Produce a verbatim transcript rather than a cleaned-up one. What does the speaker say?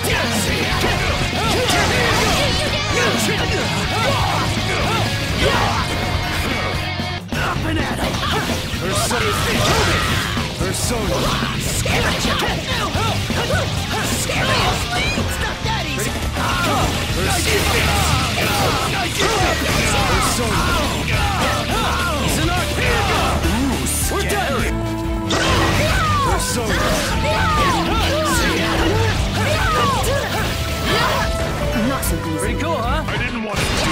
Up and at him! Persona! Persona! Seriously! Stop that easy! Persona! He's an arcade! Ooh, scary! Persona! Not so easy. Pretty cool, huh? I didn't want to.